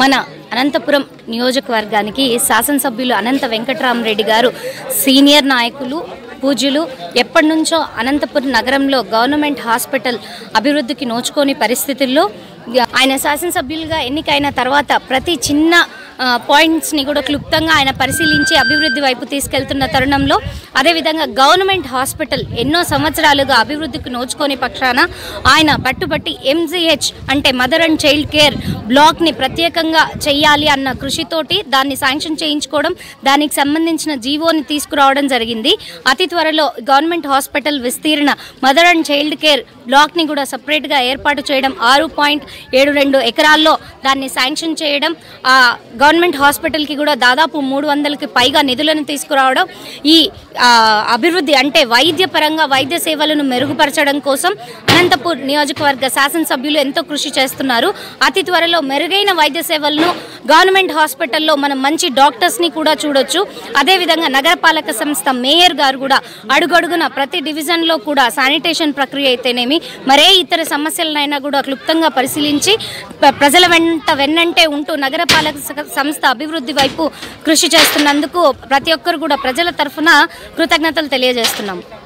మన అనంతపురం నియోజకవర్గానికి శాసనసభ్యులు అనంత వెంకటరామరెడ్డి గారు సీనియర్ నాయకులు పూజ్యులు ఎప్పటి నుంచో అనంతపురం నగరంలో గవర్నమెంట్ హాస్పిటల్ అభివృద్ధికి నోచుకోని పరిస్థితుల్లో ఆయన శాసనసభ్యులుగా ఎన్నికైన తర్వాత ప్రతి చిన్న పాయింట్స్ని కూడా క్లుప్తంగా ఆయన పరిశీలించి అభివృద్ధి వైపు తీసుకెళ్తున్న తరుణంలో అదేవిధంగా గవర్నమెంట్ హాస్పిటల్ ఎన్నో సంవత్సరాలుగా అభివృద్ధికి నోచుకోని పక్షాన ఆయన పట్టుబట్టి MGH అంటే మదర్ అండ్ చైల్డ్ కేర్ బ్లాక్ని ప్రత్యేకంగా చేయాలి అన్న కృషితోటి దాన్ని శాంక్షన్ చేయించుకోవడం, దానికి సంబంధించిన జీవోని తీసుకురావడం జరిగింది. అతి త్వరలో గవర్నమెంట్ హాస్పిటల్ విస్తీర్ణ మదర్ అండ్ చైల్డ్ కేర్ బ్లాక్ని కూడా సపరేట్గా ఏర్పాటు చేయడం, 6.72 ఎకరాల్లో దాన్ని శాంక్షన్ చేయడం, గవర్నమెంట్ హాస్పిటల్కి కూడా దాదాపు 300కి పైగా నిధులను తీసుకురావడం, ఈ అభివృద్ధి అంటే వైద్యపరంగా వైద్య సేవలను మెరుగుపరచడం కోసం అనంతపూర్ నియోజకవర్గ శాసనసభ్యులు ఎంతో కృషి చేస్తున్నారు. అతి త్వరలో మెరుగైన వైద్య సేవలను గవర్నమెంట్ హాస్పిటల్లో మనం మంచి డాక్టర్స్ని కూడా చూడొచ్చు. అదేవిధంగా నగరపాలక సంస్థ మేయర్ గారు కూడా అడుగడుగున ప్రతి డివిజన్లో కూడా శానిటేషన్ ప్రక్రియ అయితేనేమి మరే ఇతర సమస్యలనైనా కూడా క్లుప్తంగా పరిశీలించి ప్రజల వెన్నంటే ఉంటూ నగరపాలక సంస్థ అభివృద్ధి వైపు కృషి చేస్తున్నందుకు ప్రతి ఒక్కరు కూడా ప్రజల తరఫున కృతజ్ఞతలు తెలియజేస్తున్నాం.